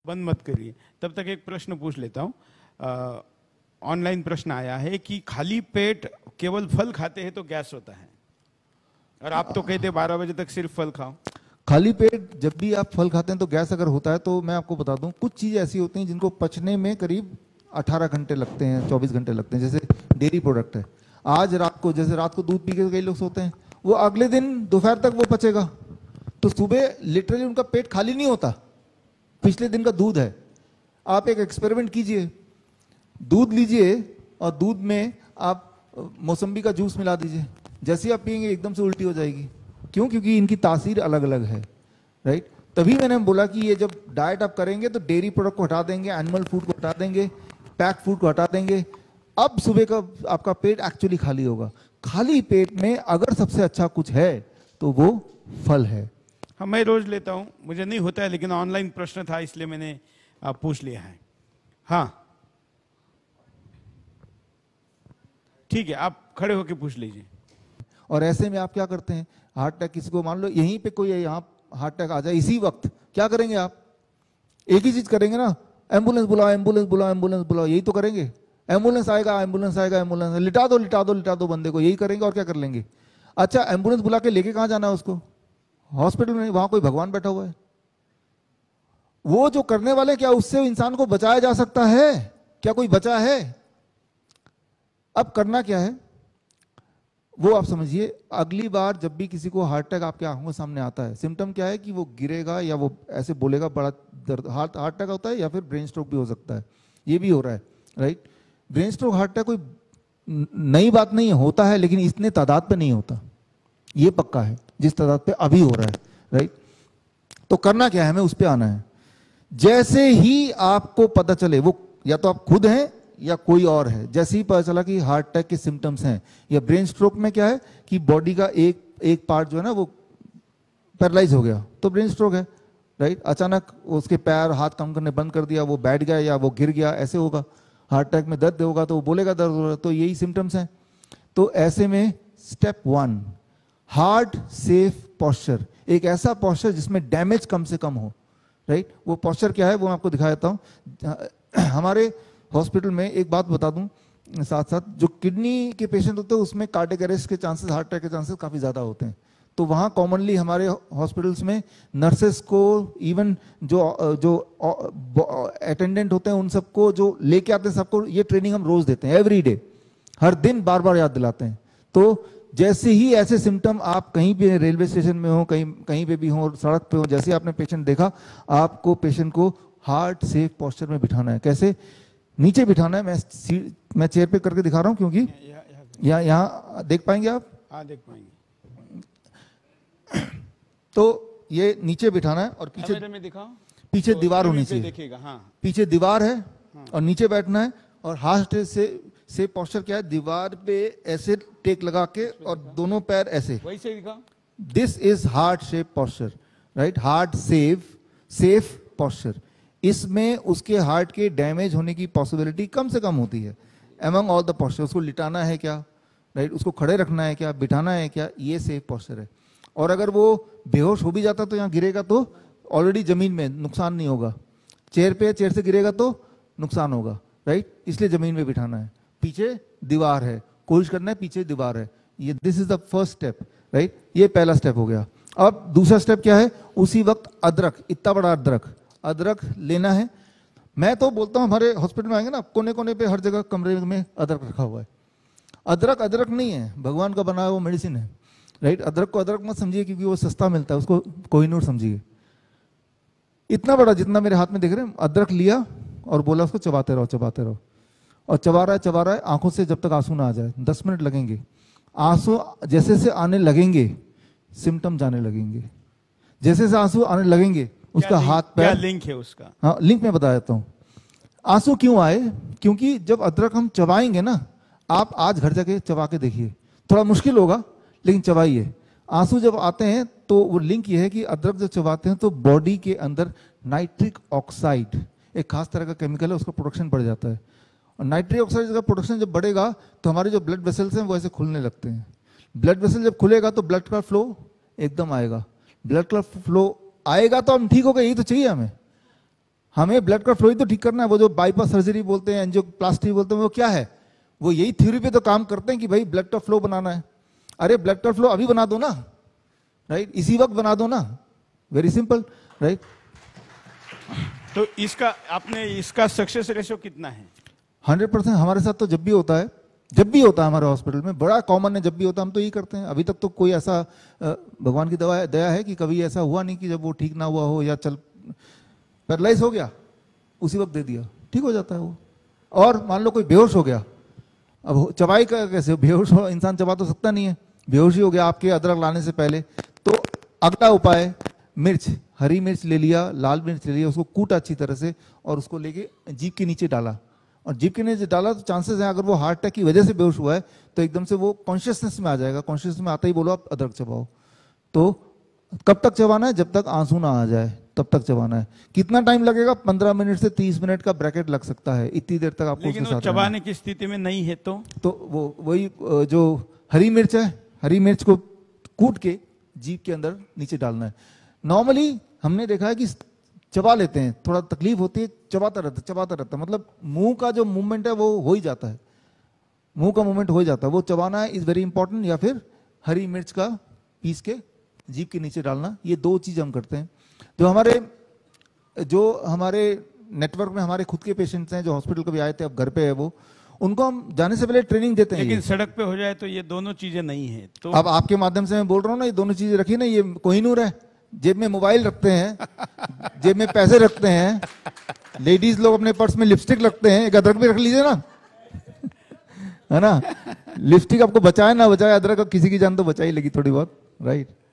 बंद मत करिए, तब तक एक प्रश्न पूछ लेता हूँ। ऑनलाइन प्रश्न आया है कि खाली पेट केवल फल खाते हैं तो गैस होता है, और आप तो कहते 12 बजे तक सिर्फ फल खाओ। खाली पेट जब भी आप फल खाते हैं तो गैस अगर होता है तो मैं आपको बता दूं, कुछ चीज़ें ऐसी होती हैं जिनको पचने में करीब 18 घंटे लगते हैं, 24 घंटे लगते हैं। जैसे डेयरी प्रोडक्ट है, आज रात को, जैसे रात को दूध पी के कई लोग सोते हैं, वो अगले दिन दोपहर तक वो पचेगा, तो सुबह लिटरली उनका पेट खाली नहीं होता, पिछले दिन का दूध है। आप एक एक्सपेरिमेंट कीजिए, दूध लीजिए और दूध में आप मौसम्बी का जूस मिला दीजिए, जैसे ही आप पियेंगे एकदम से उल्टी हो जाएगी। क्यों? क्योंकि इनकी तासीर अलग अलग है, राइट। तभी मैंने बोला कि ये जब डाइट आप करेंगे तो डेयरी प्रोडक्ट को हटा देंगे, एनिमल फूड को हटा देंगे, पैक फूड को हटा देंगे, अब सुबह का आपका पेट एक्चुअली खाली होगा। खाली पेट में अगर सबसे अच्छा कुछ है तो वो फल है। हाँ, मैं रोज लेता हूँ, मुझे नहीं होता है, लेकिन ऑनलाइन प्रश्न था इसलिए मैंने पूछ लिया है। हाँ ठीक है, आप खड़े होकर पूछ लीजिए। और ऐसे में आप क्या करते हैं, हार्ट अटैक किसी को, मान लो यहीं पे कोई यहाँ हार्ट अटैक आ जाए इसी वक्त, क्या करेंगे आप? एक ही चीज करेंगे ना, एम्बुलेंस बुलाओ, एम्बुलेंस बुलाओ, एम्बुलेंस बुलाओ, यही तो करेंगे। एम्बुलेंस आएगा, एम्बुलेंस आएगा, एम्बुलेंस, लिटा दो लिटा दो लिटा दो बंदे को, यही करेंगे और क्या कर लेंगे। अच्छा, एम्बुलेंस बुला के लेके कहाँ जाना है उसको? हॉस्पिटल में, वहां कोई भगवान बैठा हुआ है। वो जो करने वाले, क्या उससे इंसान को बचाया जा सकता है? क्या कोई बचा है? अब करना क्या है वो आप समझिए। अगली बार जब भी किसी को हार्ट अटैक आपके आंखों के सामने आता है, सिम्टम क्या है कि वो गिरेगा या वो ऐसे बोलेगा बड़ा दर्द, हार्ट अटैक होता है, या फिर ब्रेन स्ट्रोक भी हो सकता है, ये भी हो रहा है, right. Brain stroke, heart attack कोई नई बात नहीं है, होता है, लेकिन इतने तादाद पे नहीं होता, ये पक्का है, जिस तादाद पे अभी हो रहा है, राइट। तो करना क्या है, हमें उस पर आना है। जैसे ही आपको पता चले, वो या तो आप खुद हैं या कोई और है, जैसे ही पता चला कि हार्ट अटैक के सिम्टम्स हैं, या ब्रेन स्ट्रोक में क्या है कि बॉडी का एक पार्ट जो है ना वो पैरालाइज हो गया, तो ब्रेन स्ट्रोक है, राइट। अचानक उसके पैर हाथ काम करने बंद कर दिया, वो बैठ गया या वो गिर गया, ऐसे होगा। हार्ट अटैक में दर्द होगा तो वो बोलेगा दर्द हो रहा है, तो यही सिम्टम्स हैं। तो ऐसे में स्टेप 1, हार्ट सेफ पॉस्चर, एक ऐसा पॉस्चर जिसमें डैमेज कम से कम हो, राइट। वो पॉस्चर क्या है वो मैं आपको दिखा देता हूँ। हमारे हॉस्पिटल में एक बात बता दूं साथ साथ, जो किडनी के पेशेंट होते हैं उसमें कार्डियक अरेस्ट के चांसेस, हार्ट अटैक के चांसेस काफ़ी ज़्यादा होते हैं। तो वहाँ कॉमनली हमारे हॉस्पिटल्स में नर्सेस को, इवन जो अटेंडेंट होते हैं उन सबको जो लेके आते हैं, सबको ये ट्रेनिंग हम रोज़ देते हैं, एवरी डे, हर दिन बार बार याद दिलाते हैं। तो जैसे ही ऐसे सिम्टम आप कहीं भी रेलवे स्टेशन में हो, कहीं पे भी हो, सड़क पे हो, जैसे आपने पेशेंट देखा, आपको पेशेंट को हार्ट सेफ पॉस्चर में बिठाना है। कैसे? नीचे बिठाना है। मैं चेयर पे करके दिखा रहा हूँ, क्योंकि यहाँ देख पाएंगे आप? हाँ, देख पाएंगे। तो ये नीचे बिठाना है और पीछे में दिखाओ, पीछे तो दीवार होनी देखिएगा। चाहिए। हाँ, पीछे दीवार है, हाँ। और नीचे बैठना है। और हार्ट से पॉस्चर क्या है, दीवार पे ऐसे टेक लगा के और दोनों पैर ऐसे, वैसे दिखाओ। This is heart shape posture, right. Heart safe posture, इसमें उसके हार्ट के डैमेज होने की पॉसिबिलिटी कम से कम होती है एमंग ऑल द पॉस्चर। उसको लिटाना है क्या, राइट, उसको खड़े रखना है क्या, बिठाना है क्या, ये सेफ पॉस्चर है। और अगर वो बेहोश हो भी जाता तो यहाँ गिरेगा तो ऑलरेडी जमीन में, नुकसान नहीं होगा। चेयर से गिरेगा तो नुकसान होगा, राइट, इसलिए जमीन में बिठाना है। पीछे दीवार है, कोशिश करना है पीछे दीवार है, ये this is the first step, right. ये पहला स्टेप हो गया। अब दूसरा स्टेप क्या है, उसी वक्त अदरक, इतना बड़ा अदरक लेना है। मैं तो बोलता हूँ हमारे हॉस्पिटल में आएंगे ना, कोने कोने पे हर जगह कमरे में अदरक रखा हुआ है। अदरक नहीं है, भगवान का बनाया हुआ मेडिसिन है, राइट। अदरक को अदरक मत समझिए क्योंकि वो सस्ता मिलता है, उसको कोहिनूर समझिए। इतना बड़ा, जितना मेरे हाथ में देख रहे हैं, अदरक लिया और बोला उसको चबाते रहो। और चबा रहा है, आंखों से जब तक आंसू ना आ जाए, 10 मिनट लगेंगे। आंसू जैसे से आने लगेंगे, सिम्टम जाने लगेंगे। जैसे से आंसू आने लगेंगे, उसका हाथ पैर, क्या लिंक है उसका? हाँ, लिंक मैं बता देता हूँ। आंसू क्यों आए? क्योंकि जब अदरक हम चबाएंगे ना, आप आज घर जाके चबा के देखिए, थोड़ा मुश्किल होगा लेकिन चबाइए। आंसू जब आते हैं तो वो लिंक ये है कि अदरक जब चबाते हैं तो बॉडी के अंदर नाइट्रिक ऑक्साइड, एक खास तरह का केमिकल है, उसका प्रोडक्शन बढ़ जाता है। और नाइट्रिक ऑक्साइड का प्रोडक्शन जब बढ़ेगा तो हमारे जो ब्लड वेसल्स हैं वो ऐसे खुलने लगते हैं। ब्लड वेसल जब खुलेगा तो ब्लड का फ्लो एकदम आएगा। ब्लड का फ्लो आएगा तो हम ठीक हो गए, यही तो चाहिए हमें। हमें ब्लड का फ्लो ही तो ठीक करना है। वो जो बाईपास सर्जरी बोलते हैं, एंजियोप्लास्टी बोलते हैं, वो क्या है? वो यही थ्योरी पे तो काम करते हैं कि भाई ब्लड का फ्लो बनाना है। अरे ब्लड का फ्लो अभी बना दो ना, राइट, इसी वक्त बना दो ना, वेरी सिंपल, राइट। तो इसका सक्सेस रेशियो कितना है? 100%। हमारे साथ तो जब भी होता है हमारे हॉस्पिटल में, बड़ा कॉमन है, जब भी होता है हम तो यही करते हैं। अभी तक तो कोई ऐसा भगवान की दया है कि कभी ऐसा हुआ नहीं कि जब वो ठीक ना हुआ हो या पैरालाइज हो गया उसी वक्त दे दिया, ठीक हो जाता है वो। और मान लो कोई बेहोश हो गया, अब चबाई का कैसे? बेहोश हो इंसान चबा तो सकता नहीं है, बेहोश ही हो गया आपके अदरक लाने से पहले। तो अगला उपाय, मिर्च, हरी मिर्च ले लिया, लाल मिर्च ले लिया, उसको कूटा अच्छी तरह से और उसको लेके जीभ के नीचे डाला, और जीभ के नीचे डाला तो चांसेस हैं अगर वो हार्ट अटैक की वजह से बेहोश हुआ है तो एकदम से वो कॉन्शियसनेस में आ जाएगा। कॉन्शियसनेस में आता ही बोलो आप अदरक चबाओ। तो कब तक चबाना है? जब तक आंसू ना आ जाए तब तक चबाना है। कितना टाइम लगेगा? 15 मिनट से 30 मिनट का ब्रैकेट लग सकता है, इतनी देर तक आपको लेकिन वो चबाने की स्थिति में नहीं है तो वो वही जो हरी मिर्च है, हरी मिर्च को कूट के जीभ के अंदर नीचे डालना है। नॉर्मली हमने देखा है कि चबा लेते हैं, थोड़ा तकलीफ होती है, चबाता रहता, मतलब मुंह का जो मूवमेंट है वो हो ही जाता है, मुंह का मूवमेंट हो ही जाता है। वो चबाना है, इज वेरी इंपॉर्टेंट। या फिर हरी मिर्च का पीस के जीभ के नीचे डालना, ये दो चीज हम करते हैं। जो हमारे नेटवर्क में हमारे खुद के पेशेंट्स हैं जो हॉस्पिटल कभी आए थे, अब घर पे है वो, उनको हम जाने से पहले ट्रेनिंग देते हैं। लेकिन सड़क पे हो जाए तो ये दोनों चीजें नहीं है। तो अब आपके माध्यम से मैं बोल रहा हूँ ना, ये दोनों चीजें रखी ना, ये कोहिनूर है। जेब में मोबाइल रखते हैं, जेब में पैसे रखते हैं, लेडीज लोग अपने पर्स में लिपस्टिक रखते हैं, एक अदरक भी रख लीजिए ना, है ना। लिपस्टिक आपको बचाए ना बचाए, अदरक किसी की जान तो बचा ही लगी थोड़ी बहुत, राइट।